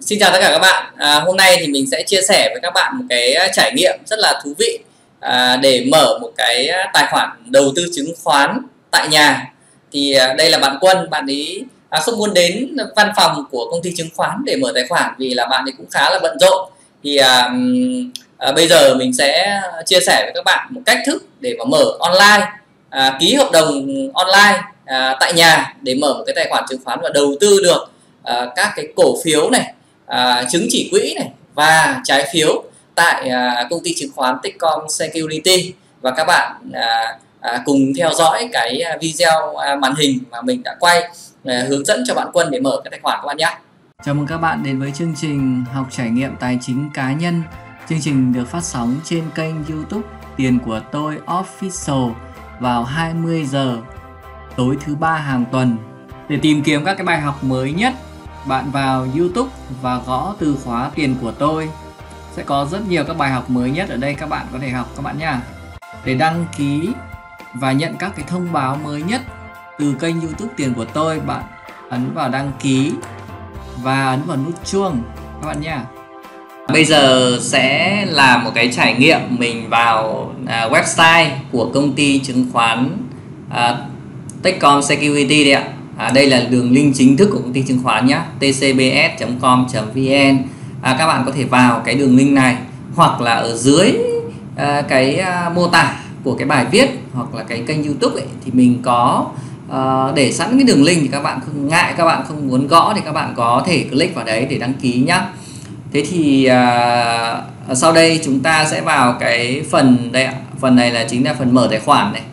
Xin chào tất cả các bạn. Hôm nay thì mình sẽ chia sẻ với các bạn một cái trải nghiệm rất là thú vị để mở một cái tài khoản đầu tư chứng khoán tại nhà. Thì đây là bạn Quân, bạn ấy không muốn đến văn phòng của công ty chứng khoán để mở tài khoản vì là bạn ấy cũng khá là bận rộn. Thì bây giờ mình sẽ chia sẻ với các bạn một cách thức để mà mở online, ký hợp đồng online tại nhà để mở một cái tài khoản chứng khoán và đầu tư được các cái cổ phiếu này, chứng chỉ quỹ này và trái phiếu tại công ty chứng khoán Techcom Security. Và các bạn cùng theo dõi cái video màn hình mà mình đã quay hướng dẫn cho bạn Quân để mở cái tài khoản các bạn nhé. Chào mừng các bạn đến với chương trình học trải nghiệm tài chính cá nhân. Chương trình được phát sóng trên kênh YouTube Tiền của tôi Official vào 20 giờ tối thứ ba hàng tuần. Để tìm kiếm các cái bài học mới nhất, bạn vào YouTube và gõ từ khóa Tiền của tôi. Sẽ có rất nhiều các bài học mới nhất ở đây các bạn có thể học các bạn nha. Để đăng ký và nhận các cái thông báo mới nhất từ kênh YouTube Tiền của tôi, bạn ấn vào đăng ký và ấn vào nút chuông các bạn nha. Bây giờ sẽ là một cái trải nghiệm mình vào website của công ty chứng khoán Techcom Security đây ạ. Đây là đường link chính thức của công ty chứng khoán nhé, tcbs.com.vn. Các bạn có thể vào cái đường link này hoặc là ở dưới cái mô tả của cái bài viết hoặc là cái kênh YouTube ấy, thì mình có để sẵn cái đường link, thì các bạn không ngại, các bạn không muốn gõ thì các bạn có thể click vào đấy để đăng ký nhá. Thế thì sau đây chúng ta sẽ vào cái phần đây ạ. Phần này là chính là phần mở tài khoản này.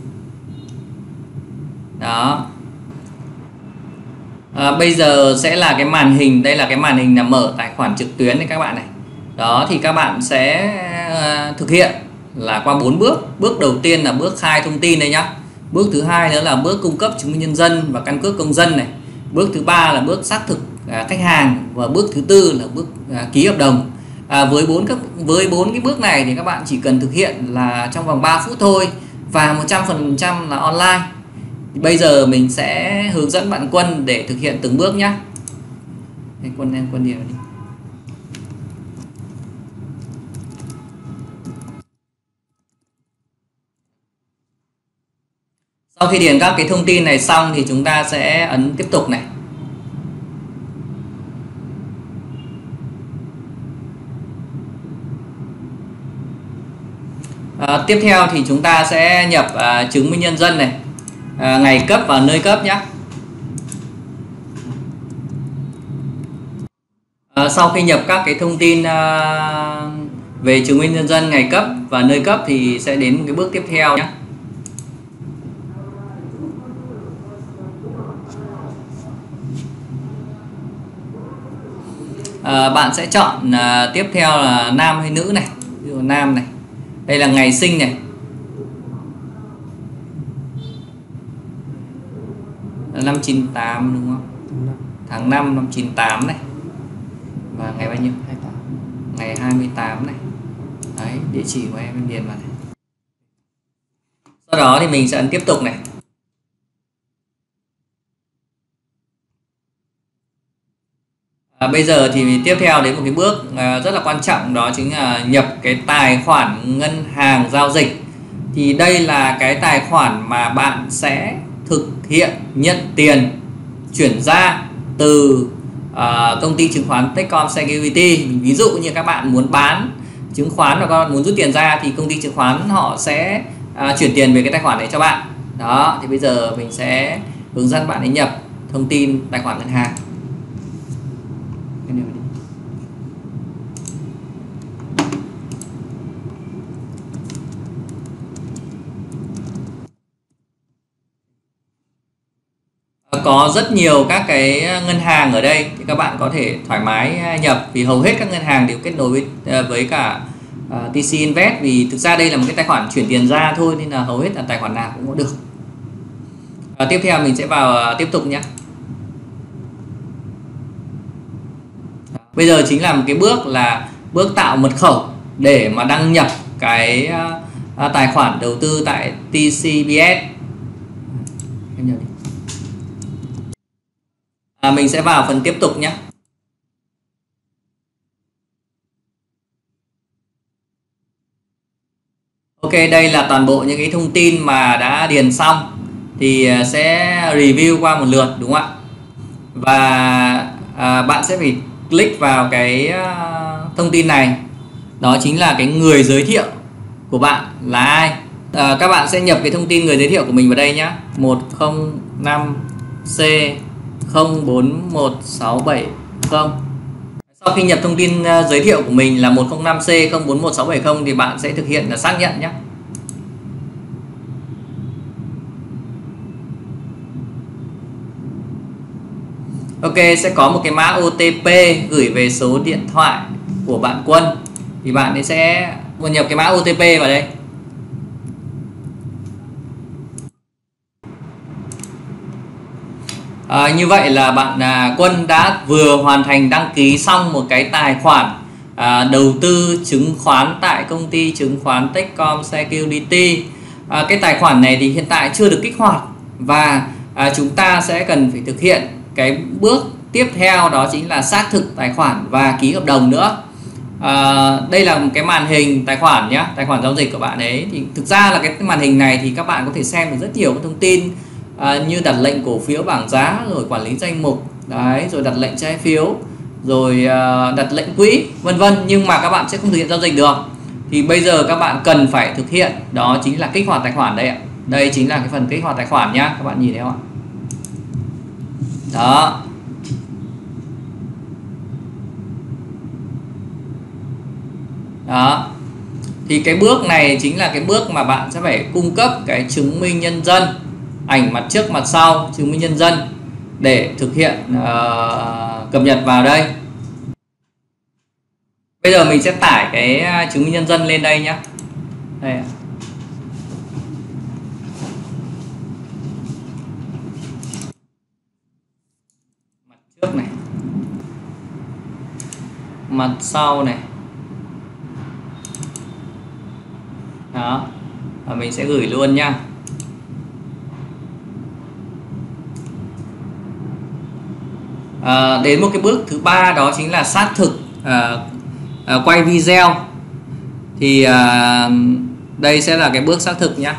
Đó. Bây giờ sẽ là cái màn hình, đây là cái màn hình là mở tài khoản trực tuyến đấy các bạn này. Đó thì các bạn sẽ thực hiện là qua 4 bước. Bước đầu tiên là bước khai thông tin đây nhá. Bước thứ hai nữa là bước cung cấp chứng minh nhân dân và căn cước công dân này. Bước thứ ba là bước xác thực khách hàng và bước thứ tư là bước ký hợp đồng. Với bốn cái bước này thì các bạn chỉ cần thực hiện là trong vòng 3 phút thôi và 100% là online. Bây giờ mình sẽ hướng dẫn bạn Quân để thực hiện từng bước nhé. Quân đi. Sau khi điền các cái thông tin này xong thì chúng ta sẽ ấn tiếp tục này. Tiếp theo thì chúng ta sẽ nhập chứng minh nhân dân này, ngày cấp và nơi cấp nhé. Sau khi nhập các cái thông tin về chứng minh nhân dân, ngày cấp và nơi cấp thì sẽ đến cái bước tiếp theo nhé. Bạn sẽ chọn tiếp theo là nam hay nữ này. Ví dụ nam này, đây là ngày sinh này, năm 98 đúng không? Tháng 5 năm 98 này. Và ngày bao nhiêu? 28. Ngày 28 này. Đấy, địa chỉ của em điền vào này. Sau đó thì mình sẽ ấn tiếp tục này. Bây giờ thì tiếp theo đến một cái bước rất là quan trọng, đó chính là nhập cái tài khoản ngân hàng giao dịch. Thì đây là cái tài khoản mà bạn sẽ thực hiện nhận tiền chuyển ra từ công ty chứng khoán Techcom Security. Ví dụ như các bạn muốn bán chứng khoán và các bạn muốn rút tiền ra thì công ty chứng khoán họ sẽ chuyển tiền về cái tài khoản này cho bạn. Đó, thì bây giờ mình sẽ hướng dẫn bạn ấy nhập thông tin tài khoản ngân hàng. Có rất nhiều các cái ngân hàng ở đây thì các bạn có thể thoải mái nhập, vì hầu hết các ngân hàng đều kết nối với cả TC Invest, vì thực ra đây là một cái tài khoản chuyển tiền ra thôi nên là hầu hết là tài khoản nào cũng có được. Tiếp theo mình sẽ vào tiếp tục nhé. Bây giờ chính là một cái bước là bước tạo mật khẩu để mà đăng nhập cái tài khoản đầu tư tại TCBS. Em nhớ đi. Mình sẽ vào phần tiếp tục nhé. Ok, đây là toàn bộ những cái thông tin mà đã điền xong, thì sẽ review qua một lượt, đúng không ạ? Và bạn sẽ phải click vào cái thông tin này, đó chính là cái người giới thiệu của bạn là ai. Các bạn sẽ nhập cái thông tin người giới thiệu của mình vào đây nhé, 105C041670. Sau khi nhập thông tin giới thiệu của mình là 105C041670 thì bạn sẽ thực hiện là xác nhận nhé. Ok, sẽ có một cái mã OTP gửi về số điện thoại của bạn Quân, thì bạn ấy sẽ nhập cái mã OTP vào đây. Như vậy là bạn Quân đã vừa hoàn thành đăng ký xong một cái tài khoản đầu tư chứng khoán tại công ty chứng khoán Techcom Security. Cái tài khoản này thì hiện tại chưa được kích hoạt, và chúng ta sẽ cần phải thực hiện cái bước tiếp theo, đó chính là xác thực tài khoản và ký hợp đồng nữa. Đây là một cái màn hình tài khoản nhé, tài khoản giao dịch của bạn ấy. Thì thực ra là cái màn hình này thì các bạn có thể xem được rất nhiều thông tin, như đặt lệnh cổ phiếu bảng giá, rồi quản lý danh mục đấy, rồi đặt lệnh trái phiếu, rồi đặt lệnh quỹ, vân vân. Nhưng mà các bạn sẽ không thực hiện giao dịch được, thì bây giờ các bạn cần phải thực hiện, đó chính là kích hoạt tài khoản đây ạ. Đây chính là cái phần kích hoạt tài khoản nhá, các bạn nhìn thấy không ạ? Đó. Đó. Thì cái bước này chính là cái bước mà bạn sẽ phải cung cấp cái chứng minh nhân dân, ảnh mặt trước mặt sau, chứng minh nhân dân để thực hiện cập nhật vào đây. Bây giờ mình sẽ tải cái chứng minh nhân dân lên đây nhé. Đây. Mặt trước này, mặt sau này. Đó. Và mình sẽ gửi luôn nha. Đến một cái bước thứ ba, đó chính là xác thực quay video. Thì đây sẽ là cái bước xác thực nhé.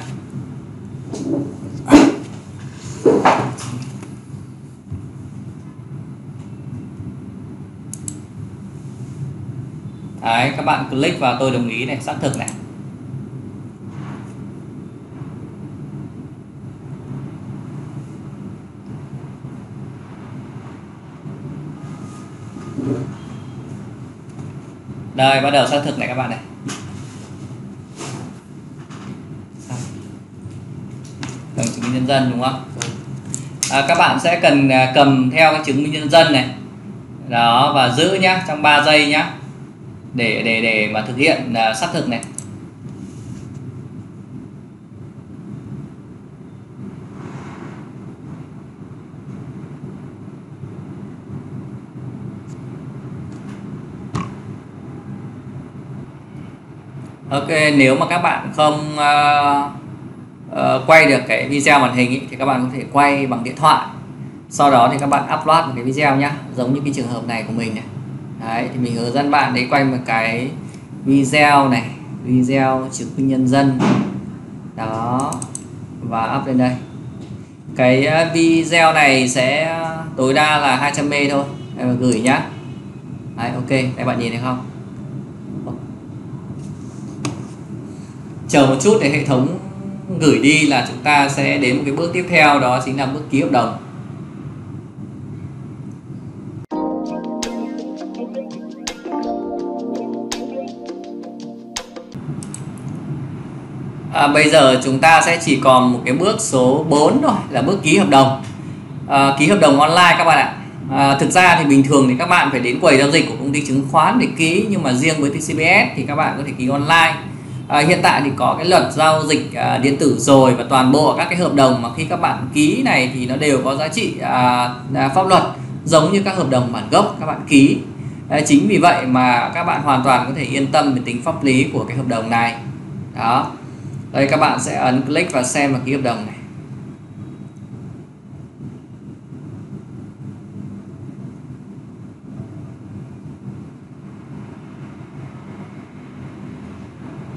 Đấy, các bạn click vào tôi đồng ý này, xác thực này. Đây, bắt đầu xác thực này các bạn này. Cầm chứng minh nhân dân đúng không? Các bạn sẽ cần cầm theo cái chứng minh nhân dân này. Đó, và giữ nhá, trong 3 giây nhá. Để mà thực hiện xác thực này. Ok, nếu mà các bạn không quay được cái video màn hình ý, thì các bạn có thể quay bằng điện thoại. Sau đó thì các bạn upload một cái video nhá, giống như cái trường hợp này của mình này. Đấy, thì mình hướng dẫn bạn để quay một cái video này, video chứng minh nhân dân. Đó, và up lên đây. Cái video này sẽ tối đa là 200 MB thôi. Đây, mà gửi nhá. Đấy, ok, đây bạn nhìn thấy không? Chờ một chút để hệ thống gửi đi là chúng ta sẽ đến một cái bước tiếp theo, đó chính là bước ký hợp đồng. Bây giờ chúng ta sẽ chỉ còn một cái bước số 4 thôi, là bước ký hợp đồng. Ký hợp đồng online các bạn ạ. Thực ra thì bình thường thì các bạn phải đến quầy giao dịch của công ty chứng khoán để ký, nhưng mà riêng với TCBS thì các bạn có thể ký online. Hiện tại thì có cái luật giao dịch điện tử rồi, và toàn bộ các cái hợp đồng mà khi các bạn ký này thì nó đều có giá trị pháp luật giống như các hợp đồng bản gốc các bạn ký. Chính vì vậy mà các bạn hoàn toàn có thể yên tâm về tính pháp lý của cái hợp đồng này. Đó. Đây, các bạn sẽ ấn click và xem và ký hợp đồng này.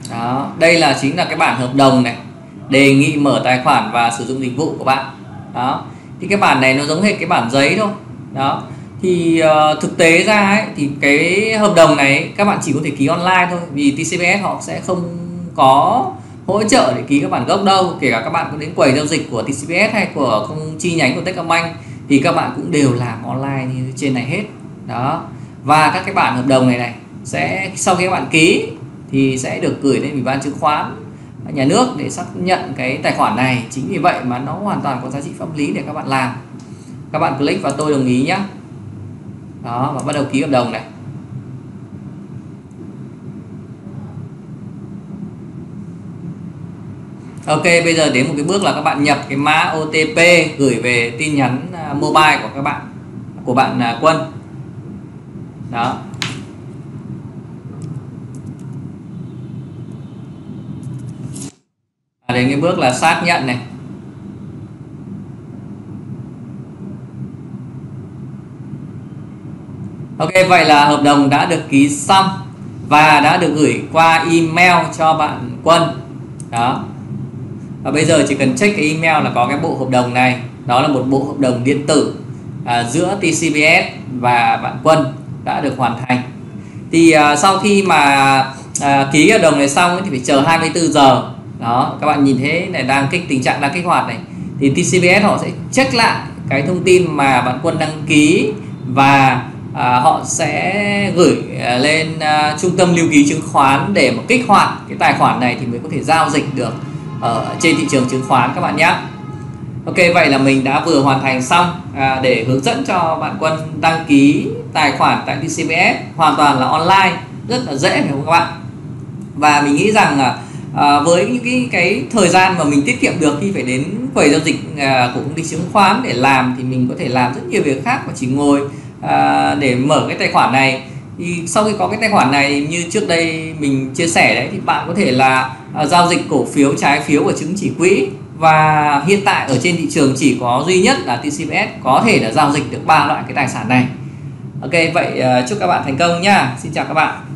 Đó, đây chính là cái bản hợp đồng này, đề nghị mở tài khoản và sử dụng dịch vụ của bạn. Đó, thì cái bản này nó giống hệt cái bản giấy thôi. Đó, thì thực tế ra ấy, thì cái hợp đồng này các bạn chỉ có thể ký online thôi, vì TCBS họ sẽ không có hỗ trợ để ký các bản gốc đâu. Kể cả các bạn có đến quầy giao dịch của TCBS hay của chi nhánh của Techcombank thì các bạn cũng đều làm online như trên này hết. Đó, và các cái bản hợp đồng này sẽ sau khi các bạn ký thì sẽ được gửi lên Ủy ban chứng khoán nhà nước để xác nhận cái tài khoản này. Chính vì vậy mà nó hoàn toàn có giá trị pháp lý để các bạn làm. Các bạn click vào tôi đồng ý nhé. Đó, và bắt đầu ký hợp đồng này. Ok, bây giờ đến một cái bước là các bạn nhập cái mã OTP gửi về tin nhắn mobile của các bạn, của bạn Quân. Đó. Đến cái bước là xác nhận này. Ok, vậy là hợp đồng đã được ký xong và đã được gửi qua email cho bạn Quân. Đó. Và bây giờ chỉ cần check cái email là có cái bộ hợp đồng này. Đó là một bộ hợp đồng điện tử giữa TCBS và bạn Quân đã được hoàn thành. Thì sau khi mà ký hợp đồng này xong thì phải chờ 24 giờ. Đó, các bạn nhìn thấy này, đang tình trạng đang kích hoạt này, thì TCBS họ sẽ check lại cái thông tin mà bạn Quân đăng ký và họ sẽ gửi lên trung tâm lưu ký chứng khoán để mà kích hoạt cái tài khoản này thì mới có thể giao dịch được ở trên thị trường chứng khoán các bạn nhé. Ok, vậy là mình đã vừa hoàn thành xong để hướng dẫn cho bạn Quân đăng ký tài khoản tại TCBS hoàn toàn là online, rất là dễ phải không các bạn. Và mình nghĩ rằng với những cái thời gian mà mình tiết kiệm được khi phải đến quầy giao dịch của công ty chứng khoán để làm thì mình có thể làm rất nhiều việc khác và chỉ ngồi để mở cái tài khoản này. Thì sau khi có cái tài khoản này như trước đây mình chia sẻ đấy, thì bạn có thể là giao dịch cổ phiếu, trái phiếu và chứng chỉ quỹ. Và hiện tại ở trên thị trường chỉ có duy nhất là TCBS có thể là giao dịch được 3 loại cái tài sản này. Ok, vậy chúc các bạn thành công nhá. Xin chào các bạn.